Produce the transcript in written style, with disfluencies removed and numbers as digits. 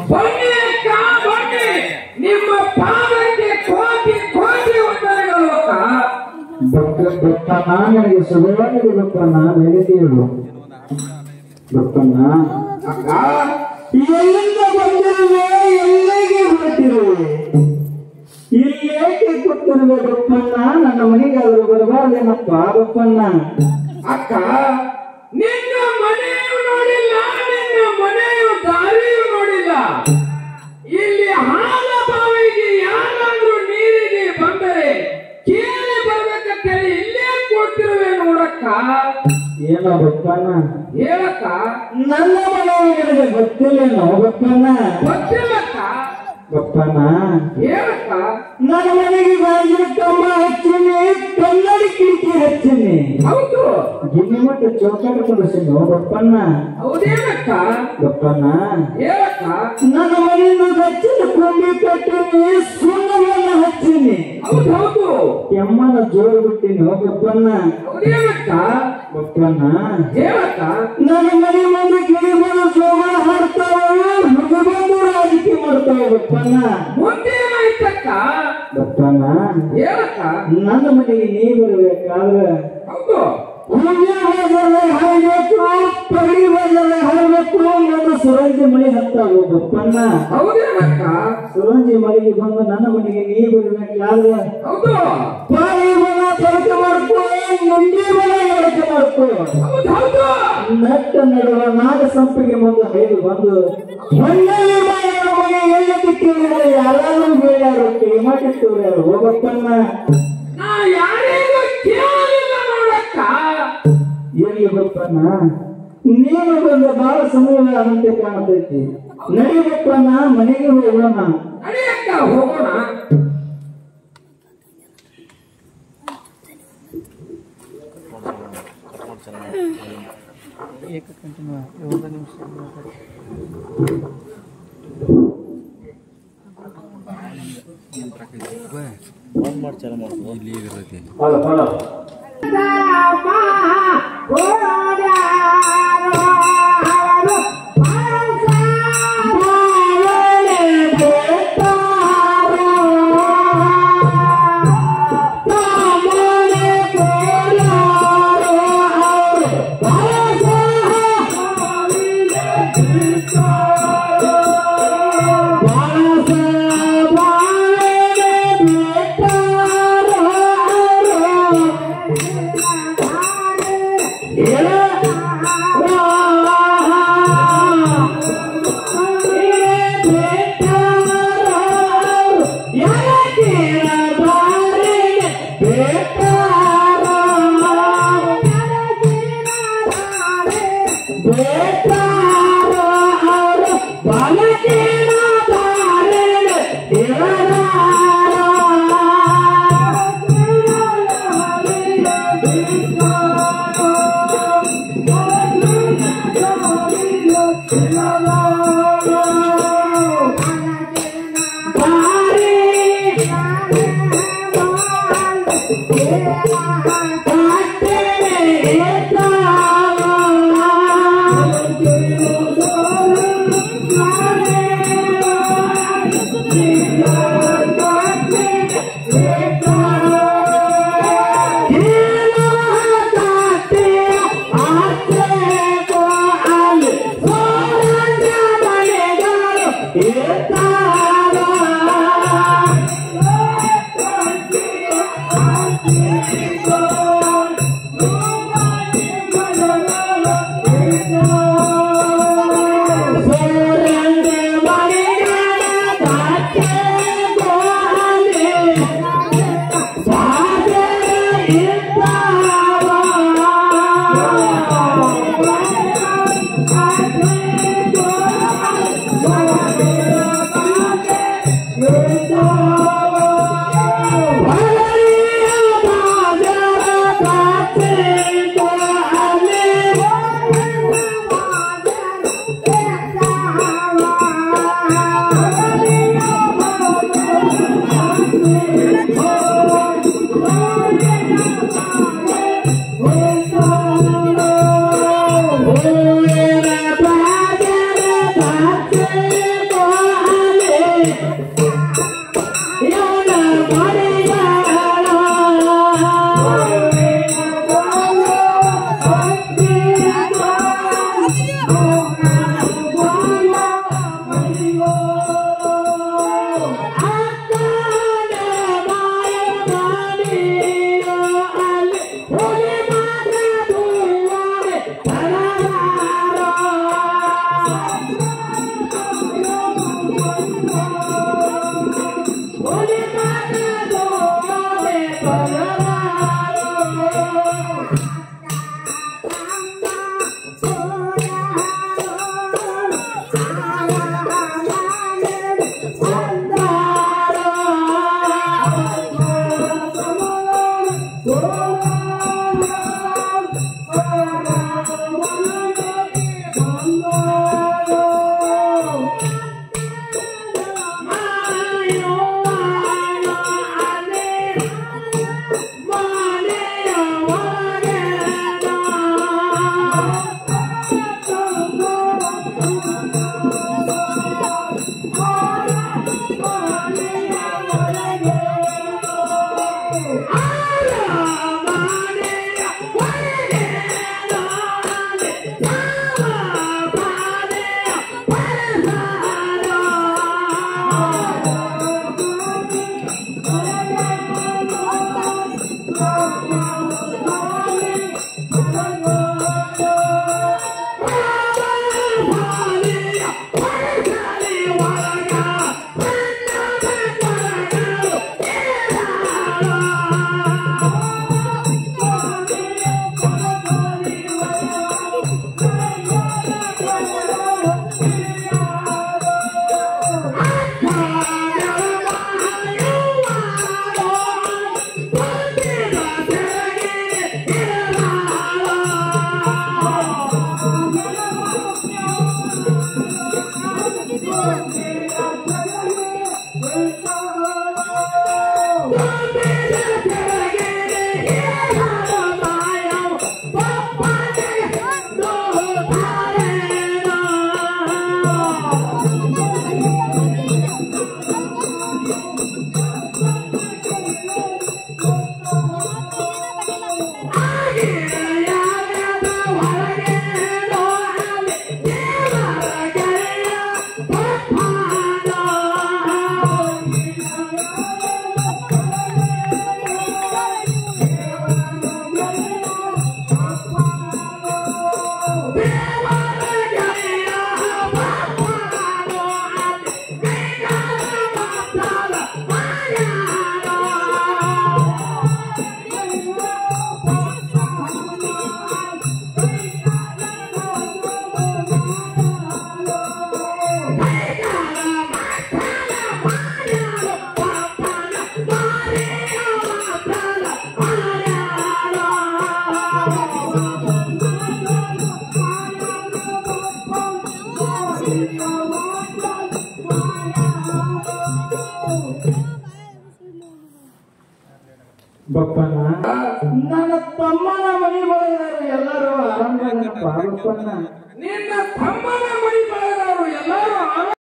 ಬನ್ನಿ ಅಕ್ಕ ಬನ್ನಿ, ನಿಮ್ಮ ಪಾದಕ್ಕೆ ಕೋಟಿ ಕೋಟಿ ವಂದನೆಗಳು ಅಕ್ಕ. ಬಪ್ಪಣ್ಣ ನನಗೆ ಸುಖವಾಗಿದೆ ಬಪ್ಪಣ್ಣ, ಬೆಳೆದೀರು ಬಪ್ಪಣ್ಣ. ಅಕ್ಕ ಎಲ್ಲಿಂದ ಬಂದಿರುವೆ, ಎಲ್ಲಿಗೆ ಹೊರಟಿರುವೆ, ಇಲ್ಲೇಕೆ ಕೂತಿರುವೆ ಬಪ್ಪಣ್ಣ? ನನ್ನ ಮನೆಗಾದರೂ ಬರಬಾರ್ದೇನಪ್ಪ ಬಪ್ಪಣ್ಣ? ಅಕ್ಕ ನಿನ್ನ ಮನೆಯು ನೋಡಿಲ್ಲ, ನಿನ್ನ ಮನೆಯು ದಾರಿಯು ನೋಡಿಲ್ಲ. ಇಲ್ಲಿ ಹಾಲ ಬಾವಿಗೆ ಯಾರಾದ್ರೂ ನೀರಿಗೆ ಬಂದರೆ ಕೇಳಿ ಬರ್ಬೇಕಂತೇಳಿ ಇಲ್ಲೇ ಕೂತಿರುವೆ ನೋಡಕ್ಕ. ಏನೋ ಬಪ್ಪಣ್ಣ ಹೇಳಕ್ಕ. ನನ್ನ ಮನೆ ನಿನಗೆ ಗೊತ್ತಿಲ್ಲೇನೋ ಬಪ್ಪಣ್ಣ? ಗೊತ್ತಿಲ್ಲಕ್ಕ. ಬಪ್ಪಣ್ಣ ಹೇಳಕ್ಕ. ನನ್ನ ಮನೆಗೆ ಗಾಜಿನ ಕಂಬ ಹಚ್ಚಿನಿ, ಕನ್ನಡಿ ಕಿಟಕಿ ಹಚ್ಚಿನಿ, ಹೌದು ಗಿನ್ನಿ ಮಟ್ಟ ಚೌಕಾಟ ಕೊಡಿಸಿನಿ ಬಪ್ಪಣ್ಣ. ಹೌದೇನಕ್ಕ. ಬಪ್ಪಣ್ಣ ಹೇಳಕ್ಕ. ನನ್ನ ಮನೆಯನ್ನು ಹಚ್ಚಿನ ಕೊಂಡಿ ಕಟ್ಟಿನಿ, ಸುಣ್ಣವನ್ನು ಹಚ್ಚಿನಿ, ಹೌದು ಹೌದು ಕೆಮ್ಮನ ಜೋರು ಬಿಟ್ಟಿನಿ ಬಪ್ಪಣ್ಣ. ಹೌದೇನಕ್ಕ. ಬಪ್ಪಣ್ಣ ಹೇಳಕ್ಕ. ನನ್ನ ಮನೆ ಮುಂದೆ ಗಿಳಿ ಬಂದು ಜೋಗಳ ಹಾಡ್ತಾವೆ, ಹುಡುಗ ಬಂದು ರಾಜಕೀಯ ಮಾಡ್ತಾವೆ ಬಪ್ಪಣ್ಣ. ಮುಂದೇನಾಯ್ತಕ್ಕ. ಬಪ್ಪಣ್ಣ ಹೇಳಕ್ಕ. ನನ್ನ ಮನೆಗೆ ನೀ ಬರಬೇಕಾದ್ರೆ ಹೌದು ಹೂವಿನ ಬಾಜಾರೇ ಹಾಯ್ಬೇಕು, ಪಗಡಿ ಬಾಜಾರೇ ಹಾಯ್ಬೇಕು, ನನ್ನ ಸುರಂಜಿ ಮಳೆ ಹತ್ತಾವು ಬಪ್ಪಣ್ಣ. ಹೌದೇನಕ್ಕ. ಸುರಂಜಿ ಮಳೆಗೆ ಬಂದು ನನ್ನ ಮನೆಗೆ ನೀ ಬರಬೇಕಾದ್ರೆ ಹೌದು ಪಾಯಿ ಬಲ ಬಳಕೆ ಮಾಡ್ಕೋ, ಮುಂಡಿ ಬಲ ಬಳಕೆ ಮಾಡ್ಕೋ. ಹೌದು ಹೌದು ನಟ್ಟ ನಡುವ ನಾಗ ಸಂಪಿಗೆ ಮುಂದೆ ಹೈದು ಬಂದು ಹೊನ್ನಳ್ಳಿ ಮಾಯನ ಮನೆ ಎಲ್ಲ ಬಿಟ್ಟಿದ್ದಾರೆ, ಯಾರು ಬೇಡಾರು ಮಾಡಿಟ್ಟು ಯಾರು ಹೋಗಪ್ಪಣ್ಣ. ನಾ ಯಾರಿಗೂ ಕೇಳಲಿಲ್ಲ ನೋಡಕ್ಕ. ಎಲ್ಲಿ ಬಪ್ಪಣ್ಣ, ನೀನು ಬಂದ ಬಹಳ ಸಮಯ ಆದಂತೆ ಕಾಣತೈತಿ. ನಡಿಬಪ್ಪಣ್ಣ, ಮನೆಗೆ ಹೋಗೋಣ. ನಡೆಯಕ್ಕ ಹೋಗೋಣ. ಬಪ್ಪಣ್ಣ ನನ್ನ ತಮ್ಮನ ಮನಿ ಬಳಗದವರು ಎಲ್ಲರೂ ಆರಾಮಾಗಿ ಬಪ್ಪಣ್ಣ ನಿನ್ನ ತಮ್ಮನ ಮನಿ ಬಳಗದವರು ಎಲ್ಲರೂ